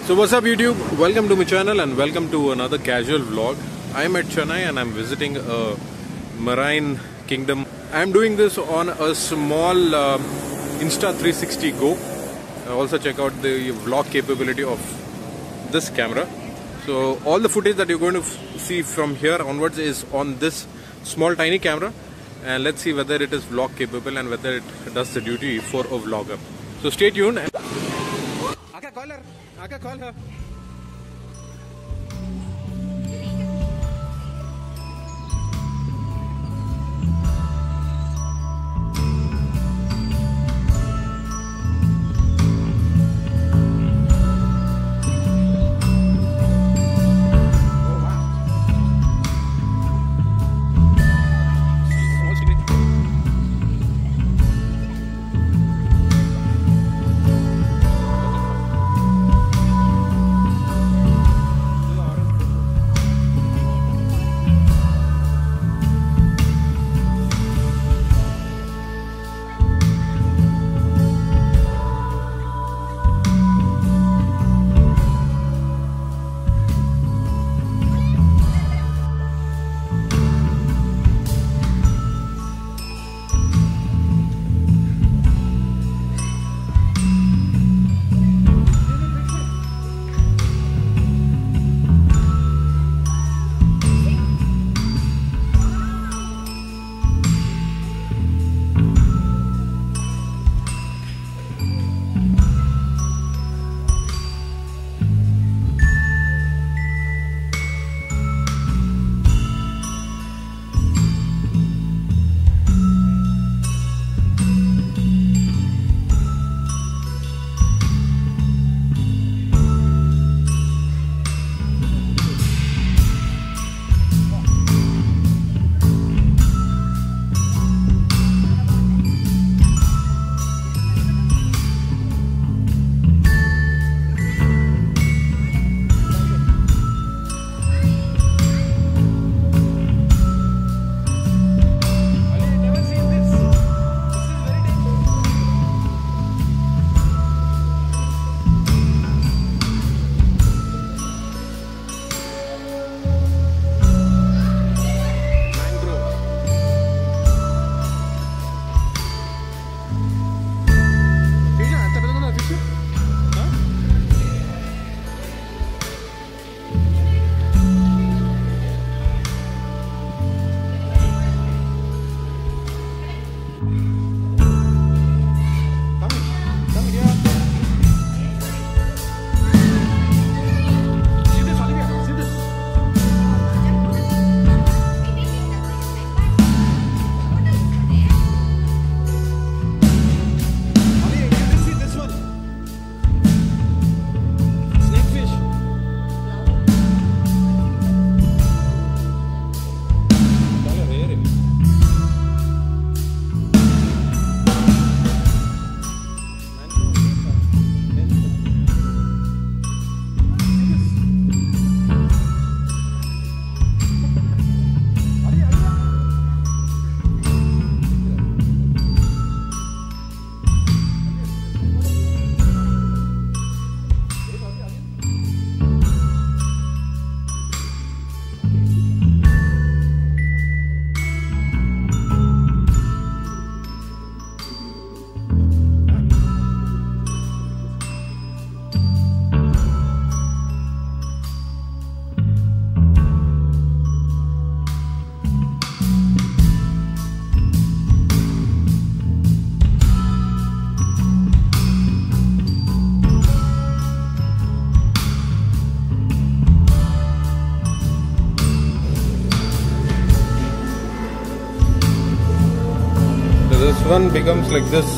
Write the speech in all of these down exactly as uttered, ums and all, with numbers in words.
So what's up YouTube, welcome to my channel and welcome to another casual vlog. I'm at Chennai and I'm visiting a marine kingdom. I'm doing this on a small uh, Insta three sixty Go. Uh, also check out the vlog capability of this camera. So all the footage that you're going to see from here onwards is on this small tiny camera, and let's see whether it is vlog capable and whether it does the duty for a vlogger. So stay tuned. Aka, call her. Aka, call her. This one becomes like this.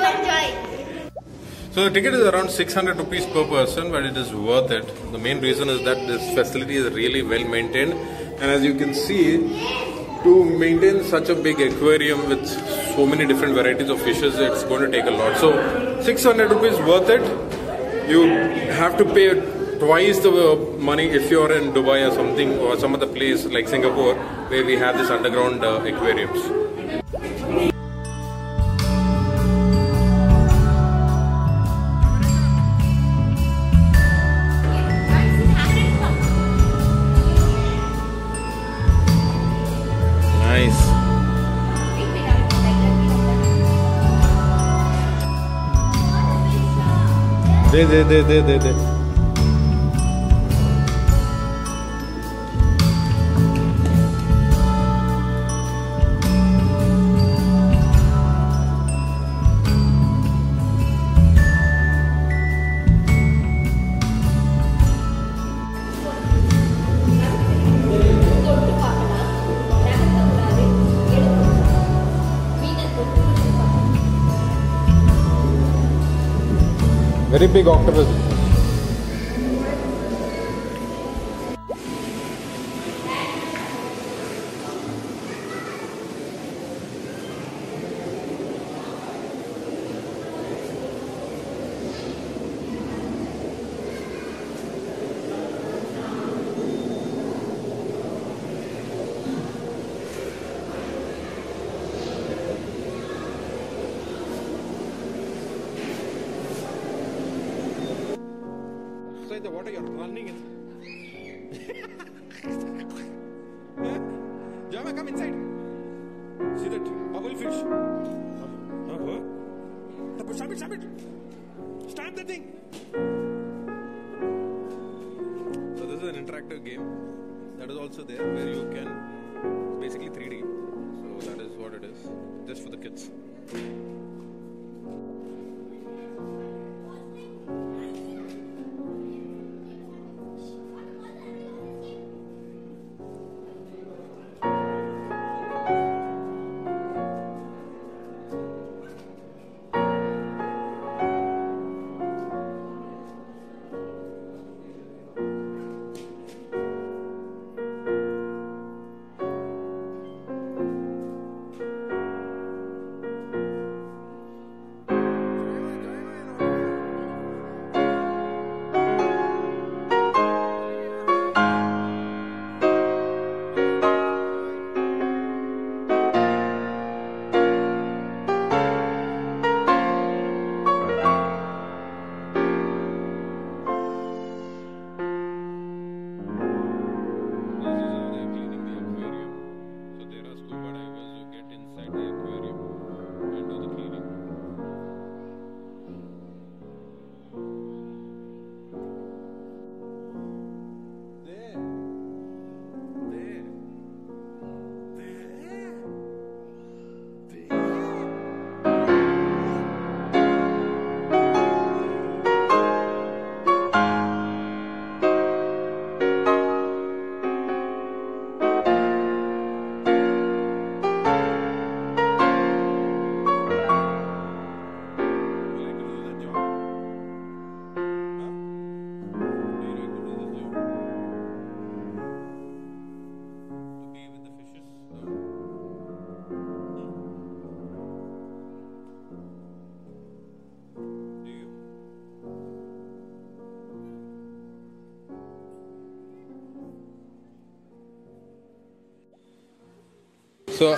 enjoy. So the ticket is around six hundred rupees per person, but it is worth it. The main reason is that this facility is really well maintained, and as you can see, to maintain such a big aquarium with so many different varieties of fishes, it's going to take a lot. So six hundred rupees worth it. You have to pay twice the money if you're in Dubai or something, or some other place like Singapore where we have this underground uh, aquariums. Nice. De de de de de de. Very big octopus. Inside the water, you're running in. Jama, come inside. See that bubble fish? Uh-huh. Stamp it, stamp it. Stamp the thing. So this is an interactive game that is also there where you can, it's basically three D. So that is what it is, just for the kids. So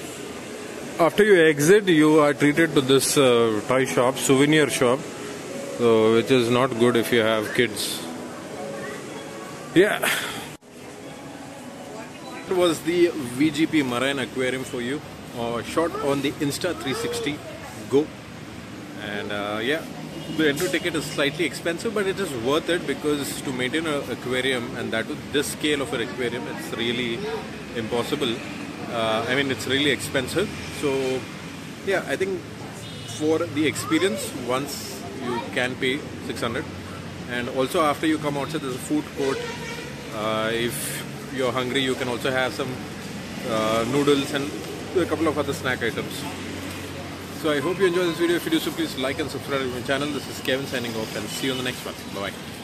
after you exit, you are treated to this uh, toy shop, souvenir shop, so, which is not good if you have kids. Yeah. It was the V G P Marine Aquarium for you, uh, shot on the Insta three sixty Go. And uh, yeah, the entry ticket is slightly expensive, but it is worth it because to maintain an aquarium, and that to this scale of an aquarium, it's really impossible. Uh, I mean, it's really expensive. So yeah, I think for the experience, once you can pay six hundred, and also after you come outside, there's a food court. Uh, if you're hungry, you can also have some uh, noodles and a couple of other snack items. So I hope you enjoy this video. If you do so, please like and subscribe to my channel. This is Kevin signing off, and see you on the next one. Bye bye.